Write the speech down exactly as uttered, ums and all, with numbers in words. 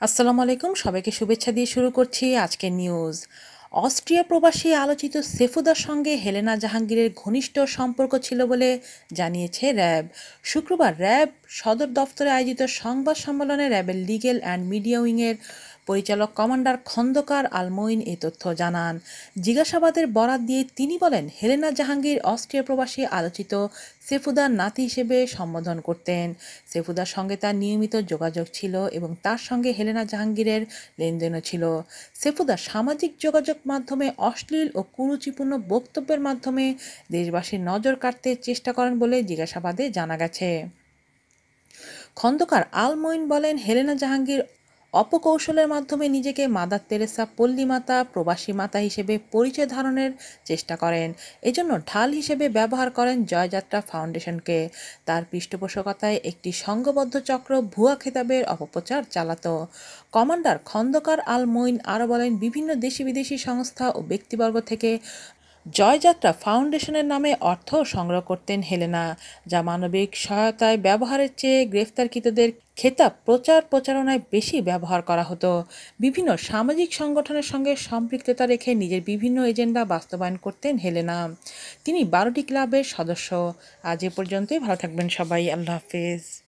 আসসালামু আলাইকুম, সবাইকে শুভেচ্ছা দিয়ে শুরু করছি আজকের নিউজ। অস্ট্রিয়া প্রবাসী আলোচিত সেফুদার সঙ্গে হেলেনা জাহাঙ্গীরের ঘনিষ্ঠ সম্পর্ক ছিল বলে জানিয়েছে র্যাব। শুক্রবার র্যাব সদর দফতরে আয়োজিত সংবাদ সম্মেলনে র্যাবের লিগেল অ্যান্ড মিডিয়া উইংয়ের পরিচালক কমান্ডার খন্দকার আল মঈন এ তথ্য জানান। জিজ্ঞাসাবাদের বরাত দিয়ে তিনি বলেন, হেলেনা জাহাঙ্গীর অস্ট্রিয়া প্রবাসী আলোচিত সেফুদার নাতি হিসেবে সম্বোধন করতেন। সেফুদার সঙ্গে তার নিয়মিত যোগাযোগ ছিল এবং তার সঙ্গে হেলেনা জাহাঙ্গীরের লেনদেনও ছিল। সেফুদা সামাজিক যোগাযোগ মাধ্যমে অশ্লীল ও কুরুচিপূর্ণ বক্তব্যের মাধ্যমে দেশবাসীর নজর কাড়তে চেষ্টা করেন বলে জিজ্ঞাসাবাদে জানা গেছে। খন্দকার আল মঈন বলেন, হেলেনা জাহাঙ্গীর অপকৌশলের মাধ্যমে নিজেকে মাদার তেরেসা পল্লী মাতা, প্রবাসী মাতা হিসেবে পরিচয় ধারণের চেষ্টা করেন। এজন্য ঢাল হিসেবে ব্যবহার করেন জয়যাত্রা ফাউন্ডেশনকে। তার পৃষ্ঠপোষকতায় একটি সংঘবদ্ধ চক্র ভুয়া খেতাবের অপপ্রচার চালাত। কমান্ডার খন্দকার আল মঈন আরও বলেন, বিভিন্ন দেশি বিদেশি সংস্থা ও ব্যক্তিবর্গ থেকে জয়যাত্রা ফাউন্ডেশনের নামে অর্থ সংগ্রহ করতেন হেলেনা, যা মানবিক সহায়তায় ব্যবহারের চেয়ে গ্রেফতারকৃতদের খেতাব প্রচার প্রচারণায় বেশি ব্যবহার করা হতো। বিভিন্ন সামাজিক সংগঠনের সঙ্গে সম্পৃক্ততা রেখে নিজের বিভিন্ন এজেন্ডা বাস্তবায়ন করতেন হেলেনা। তিনি বারোটি ক্লাবের সদস্য। আজ এ পর্যন্তই, ভালো থাকবেন সবাই, আল্লাহ হাফেজ।